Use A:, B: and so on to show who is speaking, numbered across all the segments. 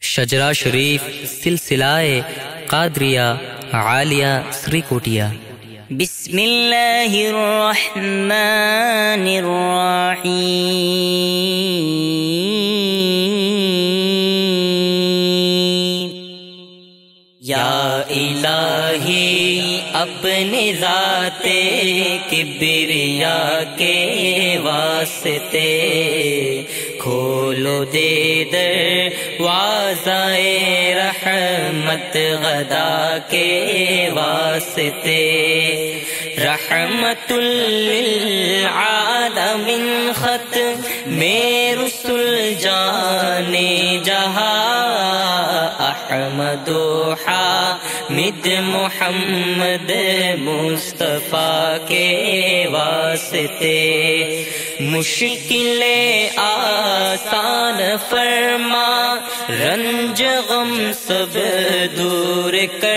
A: شجرا شریف سلسلہ قادریہ عالیہ سری کوٹیا۔
B: بسم اللہ الرحمن الرحیم۔ یا الہی اپنے ذات کبریا کے واسطے کھولو دے دروازۂ رحمت غدا کے واسطے، رحمت للعالمین ختم رسل جانے جہاں، احمد و حامد محمد مصطفیٰ کے واسطے، مشکل آسان فرما رنج غم سب دور کر،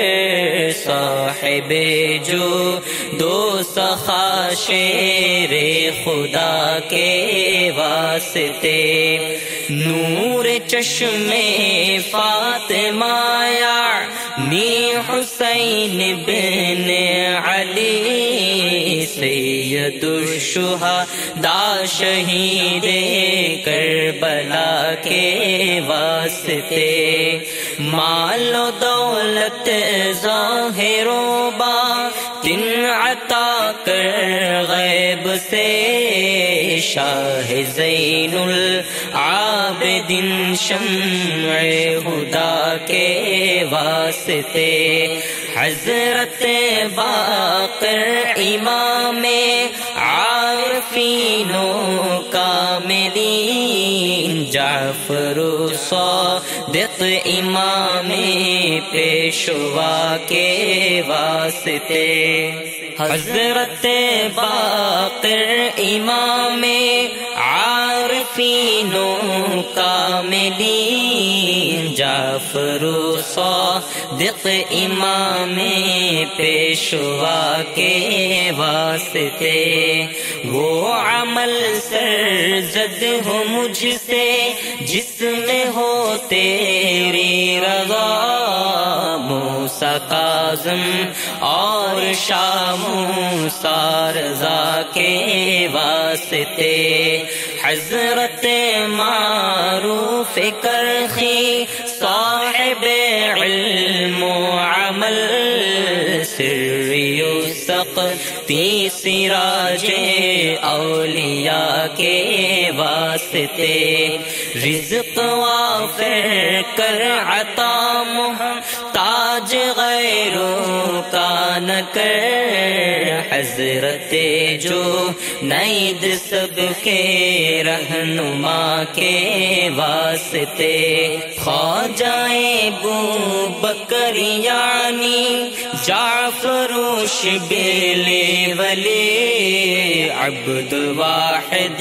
B: صاحب جو دو سخا شیر خدا کے واسطے، نور چشم فاطمہ یعنی حسین بن علی، سید الشہداء شہید کربلا کے واسطے، مال و دولت ظاہر و باطن عطا کر غیب سے، شاہ زین العابدین شمع ہدا کے واسطے، حضرت باقر امام عارفین و کاملین، جعفر صادق امام پیشوا کے واسطے، حضرت باقر امام عارفین و کاملین، جعفر صادق امام پیشوا کے واسطے، وہ عمل سرزد ہو مجھ سے جس میں ہو تیری رضا، موسیٰ کاظم اور شاہ موسیٰ رضا کے واسطے، حضرت معروف کرخی صاحب علم و عمل، سری و سقطی سراج اولیاء کے واسطے، رزق وافر کر عطا محتاج غیروں کا نہ کر، حضرت جو نید سب کے رہنما کے واسطے، خواجہ ابوبکر یعنی جعفر شبلی ولی، عبد الواحد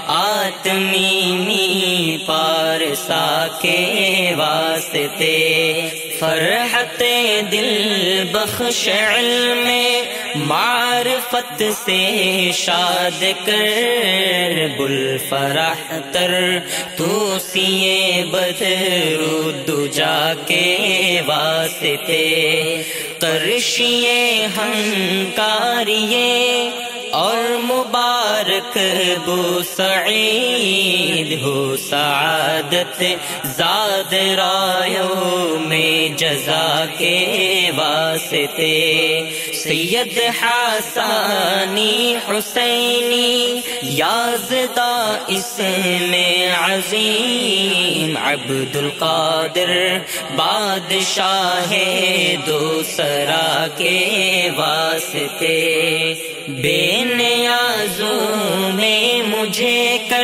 B: آتمیمی پارسا کے واسطے، فرحت دل بخش علم معرفت سے شاد کر، بلفرح تر توسیے بدر الدجا کے واسطے، قرشیے ہنکاریے اور مبارک بو سعید، ہو سعادت زاد رایوں میں جزا کے واسطے، سید حسانی حسینی یازدہ اسم عظیم، عبد القادر بادشاہ دوسرا کے واسطے، بے نیازوں میں مجھے کر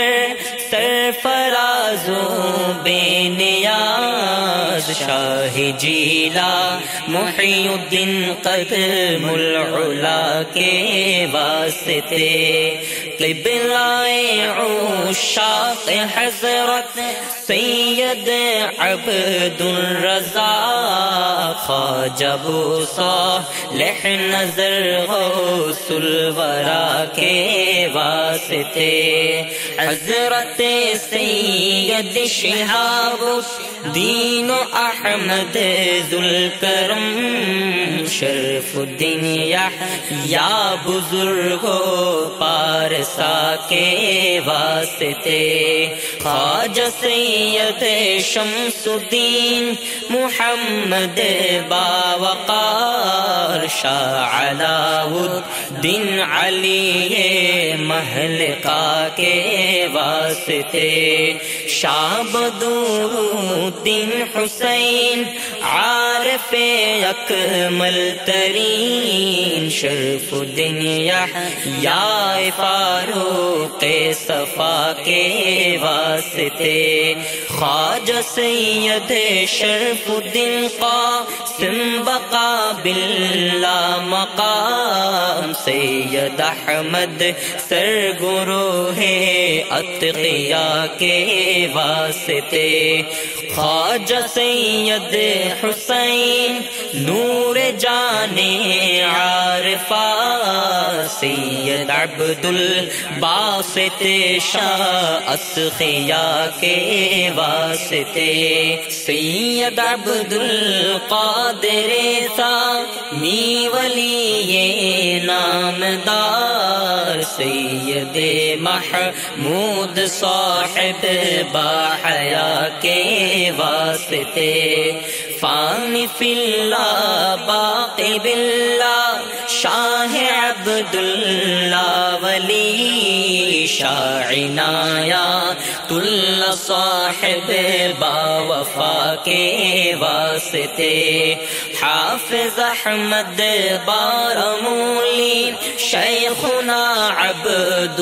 B: سرفرازوں بے نیاز، شاہ جیلا محی الدین قدم العلا کے واسطے، قبلائے عشاق حضرت سید عبد الرضا خواجہ ابو صالح نظر غوث الورا کے واسطے حضرت سید شہاب الدین احمد ذوالکرم شرف الدین یحییٰ بزرگ پارسا کے واسطے خواجہ سید شمس الدین محمد باوقار شاہ علاء الدین علی محلقہ کے واسطے شاہ بدرالدین حسین عارف اکمل ترین شرف الدین یحییٰ فاروق صفا کے واسطے خواجہ سید شرف الدین قاسم بقا باللہ مقام سید احمد سرگروہ اتقیاء کے واسطے خواجہ سید حسین نور جان عارفہ سید عبد الباسط شاہ اسخیاء کے واسطے سید عبد القادر ثانی ولی نامدار سید محمود صاحب باحیا کے واسطے فانی فی اللہ باقی باللہ شاہ عبداللہ ولی شاہ عنایات اللہ صاحب باوفا کے واسطے حافظ احمد بارمولی شیخنا عبد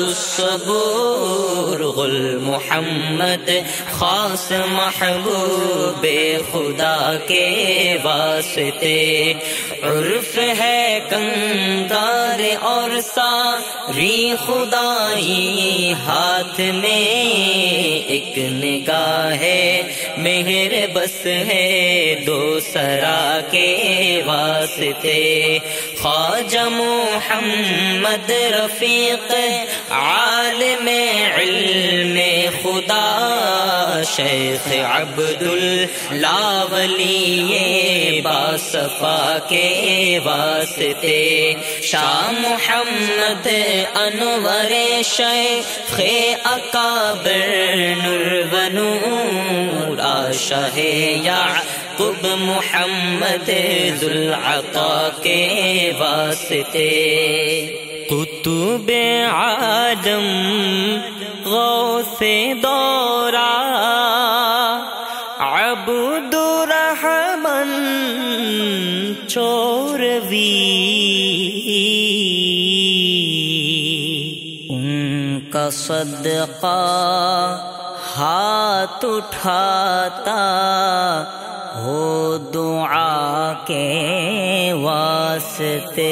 B: الصبور غل محمد خاص محبوب خدا کے واسطے عرف ہے کندار اور ساری خدائی ہاتھ میں ایک نگاہ ہے مہر بس ہے دو سرا کے واسطے خواجہ محمد رفیق عالم علم خدا شیخ عبداللہ ولی باصفا کے واسطے شاہ محمد انور شیخ اکابر نور و نور شاہ یعقوب محمد ذوالعطا کے واسطے قطب عالم غوث دورہ عبد الرحمن چوروی ان کا صدقہ ہاتھ اٹھاتا ہو دعا کے واسطے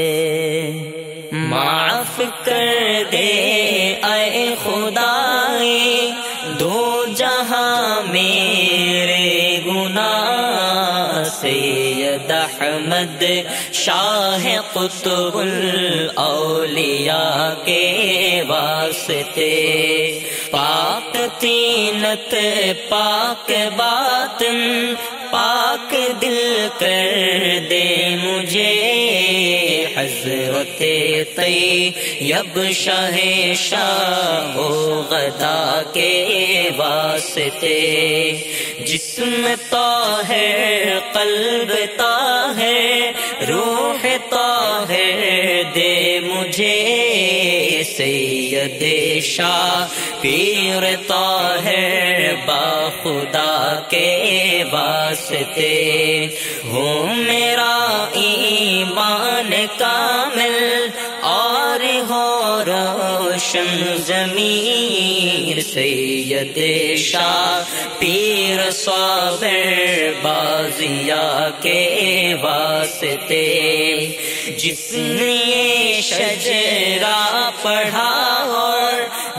B: معاف کر دے اے خدائے دو جہاں میرے گناہ سید احمد شاہ قطب الاولیاء کے واسطے پاک تینت پاک باطن پاک دل کر دے مجھے حضرت طیب شاہ شاہ و غدا کے واسطے جسم طاہر قلب طاہر روح طاہر دے مجھے سید شاہ پیر طاہر با خدا کے واسطے ہو میرا ایمان کامل اور ہو روشن ضمیر سید شاہ پیر صابر بازیا کے واسطے جس نے یہ شجرہ پڑھا ہو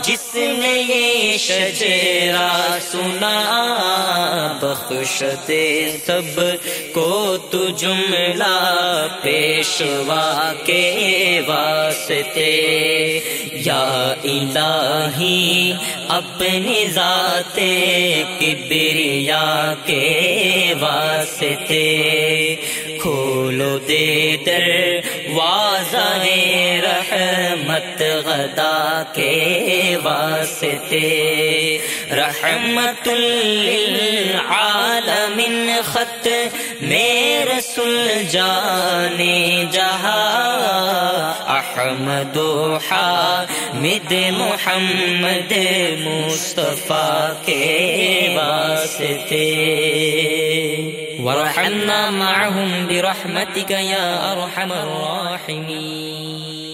B: جس نے یہ شجرہ سنا، بخش دے سب کو تو جملہ پیشوا کے واسطے، یا الہی اپنی ذات کبریا کے واسطے، کھولو دے دروازہ رحمت غدا کے واسطے، رحمت للعالمین خط میں رسول جانے جہاں، احمد و حامد محمد مصطفیٰ کے واسطے، وارحمنا معهم برحمتك يا أرحم الراحمين۔